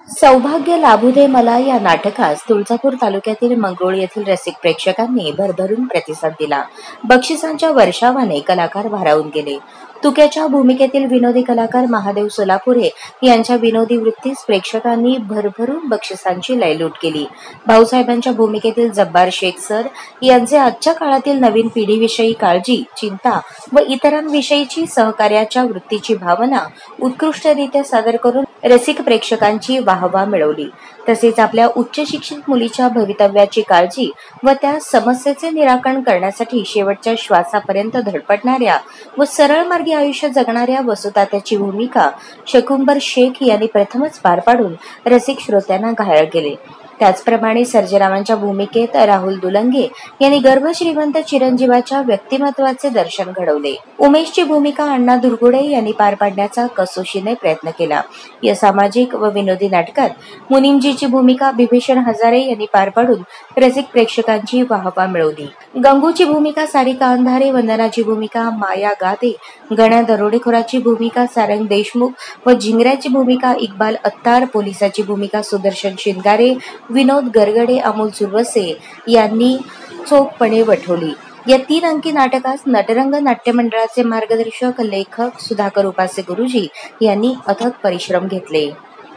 सौभाग्य लाभू दे मला या नाटकास तुळजापूर तालुक्यातील मंगरुळ येथील रसिक प्रेक्षकांनी भरभरून प्रतिसाद दिला. बक्षिसांच्या वर्षावाने कलाकार भारावून गेले. तुक्याच्या भूमिकेतील विनोदी कलाकार महादेव सोलापुरे यांच्या विनोदी वृत्तीस प्रेक्षकांनी भरभरून बक्षिसांची लयलूट केली. भाऊसाहेबांच्या भूमिकेतील जब्बार शेख सर यांचे आजच्या काळातील नवीन पिढीविषयी काळजी, चिंता व इतरांविषयीची सहकार्याच्या वृत्तीची भावना उत्कृष्टरित्या सादर करून रसिक प्रेक्षकांची वाहवा मिळवली. तसेच आपल्या उच्च शिक्षित मुलीच्या भवितव्याची काळजी व त्या समस्येचे निराकरण करण्यासाठी शेवटच्या श्वासापर्यंत धडपडणाऱ्या व सरळ मार्गी आयुष्य जगणाऱ्या वसुतात्याची भूमिका शकुंबर शेख यांनी प्रथमच पार पाडून रसिक श्रोत्यांना घायल केले. त्याचप्रमाणे सर्जेरावांच्या भूमिकेत राहुल दुलंगे यांनी गर्भ श्रीमंत चिरंजीवाच्या व्यक्तिमत्वाचे दर्शन घडवले. उमेशची भूमिका अण्णा धुरगुडे यांनी पार पाडण्याचा कसोशीने प्रयत्न केला. या सामाजिक व विनोदी नाटकात मुनीमजीची भूमिका बिभीषण हजारे यांनी पार पाडून रसिक प्रेक्षकांची वाहवा मिळवली. गंगूची भूमिका सारिका अंधारे, वंदनाची भूमिका माया गादे, गण्या दरोडेखोराची भूमिका सारंग देशमुख व झिंगऱ्याची भूमिका इक्बाल अत्तार, पोलिसाची भूमिका सुदर्शन शिंगारे, विनोद गरगडे, अमोल सुरवसे यांनी चोखपणे वठवली. या 3 अंकी नाटकास नटरंग नाट्य मंडळाचे मार्गदर्शक लेखक सुधाकर उपासे गुरुजी यांनी अथक परिश्रम घेतले.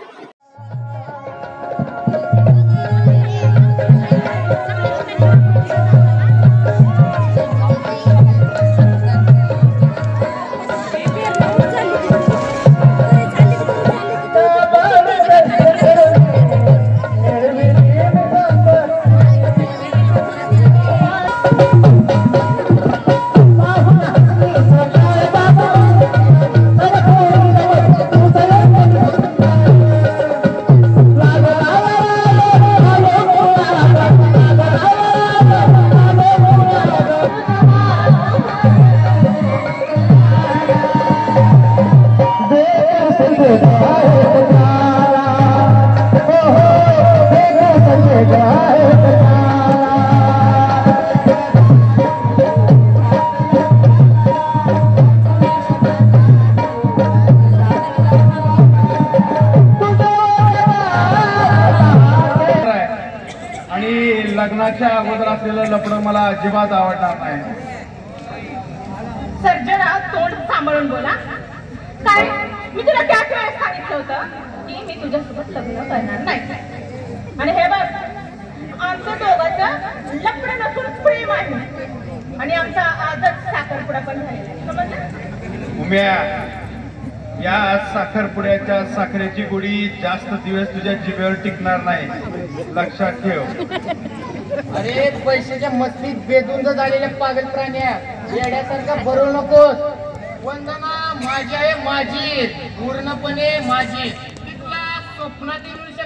लग्नाच्या अगोदर असलेलं लपडं मला अजिबात आवडणार नाही. सर्जराव, तोंड सांभाळून बोला. काय मी तुला त्याच वेळेस सांगितलं होतं की मी तुझ्यासोबत लग्न करणार नाही. आणि हे बघ, आमचं दोघांचं लपडं नसून प्रेम आहे आणि आमचा आजच साखरपुडा पण झालेला, समजलं? उम्या, या साखरपुड्याच्या साखरेची गोडी जास्त दिवस तुझ्या जिभेवर टिकणार नाही, लक्षात ठेव. अरे पैशाच्या मस्तीत बेधुंद झालेल्या पागल प्राण्या, येड्यासारखा भरू नकोस. वंदना माझी आहे, माझी पूर्णपणे माझी. तिथला स्वप्नातील